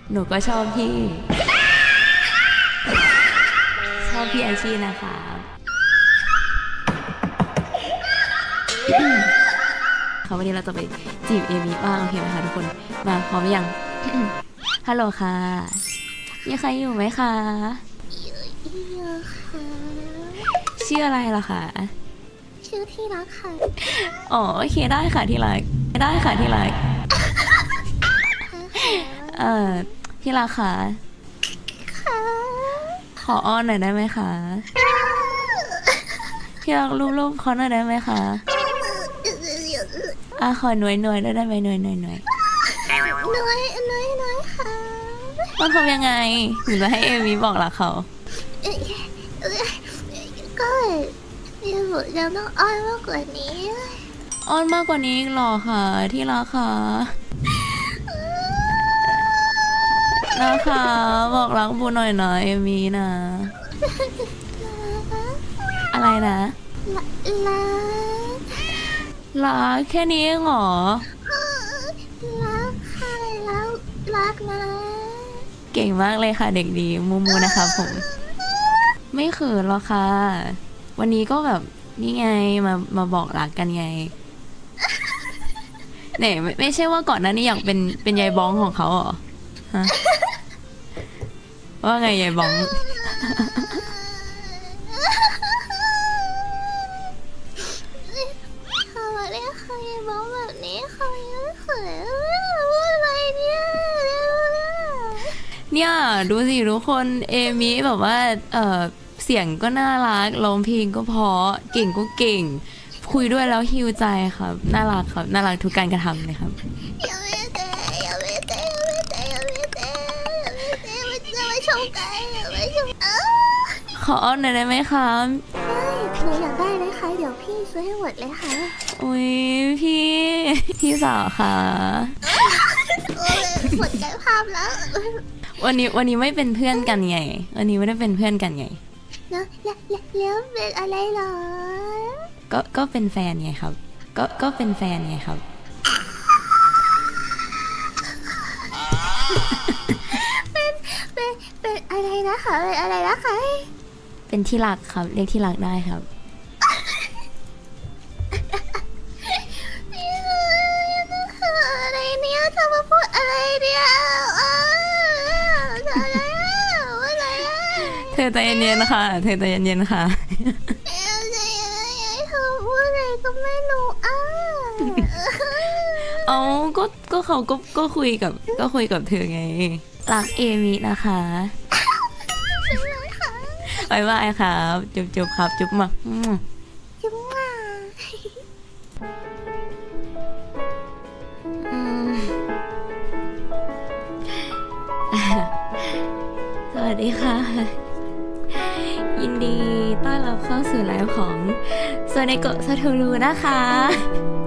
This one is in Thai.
หนูก็ชอบพี่อาชีนะคะค่ะวันนี้เราจะไปจีบเอมี่บ้างโอเคไหมคะทุกคนมาพร้อมยัง ฮัลโหลค่ะมีใครอยู่ไหมคะอยู่ค่ะชื่ออะไรล่ะคะชื่อที่รักค่ะอ๋อโอเคได้ค่ะที่รักที่รักค่ะขออ้อนหน่อยได้ไหมคะที่รักรูปเขาหน่อยได้ไหมคะขอหน่วยได้ไหมหน่วยค่ะต้องทำยังไงหรือจะให้เอมี่บอกรักเขาก็ยังต้องอ้อนมากกว่านี้อ้อนมากกว่านี้หรอค่ะที่รักค่ะนะคะบอกรักบูหน่อยนะเอมี่นะอะไรนะรักแค่นี้เองเหรอรักค่ะรักนะเก่งมากเลยค่ะเด็กดีมูนะคะผมไม่เขินหรอกค่ะวันนี้ก็แบบนี่ไงมาบอกรักกันไงเนี่ยไม่ใช่ว่าก่อนหน้านี้อยากเป็นยายบ้องของเขาเหรอฮะว่าไงยายบ้องเขาเรียกใครบ้องแบบนี้เขาไม่เขินอะไรเนี่ยดูสิทุกคนเอมี่แบบว่าเสียงก็น่ารักร้องเพลงก็เพราะเก่งก็เก่งคุยด้วยแล้วฮิวใจครับน่ารักครับน่ารักทุกการกระทำเลยครับอย่าไม่เตะไม่ชมกันไม่ชมขออ้อนหน่อยได้ไหมครับได้หนูอยากได้เลยค่ะเดี๋ยวพี่ซื้อให้หมดเลยค่ะอุ้ยพี่สาวค่ะหมดใจภาพแล้ววันนี้ไม่เป็นเพื่อนกันไงวันนี้ไม่ได้เป็นเพื่อนกันไงแล้วเป็นอะไรหรอก็เป็นแฟนไงครับก็เป็นแฟนไงครับเป็นอะไรนะคะเป็นอะไรนะคะเป็นที่รักครับเรียกที่รักได้ครับอะไรเนี่ยเธอมาพูดอะไรเนี่ยเธอใจเย็นๆค่ะเธอใจเย็นๆค่ะเธอพูดอะไรก็ไม่รู้เอาก็เขาก็คุยกับเธอไงรักเอมี่นะคะบ๊ายบายครับจุ๊บครับจุ๊บมาจุ๊บมาสวัสดีค่ะยินดีต้อนรับเข้าสู่ไลฟ์ของโซเนโกะซาโทรุนะคะ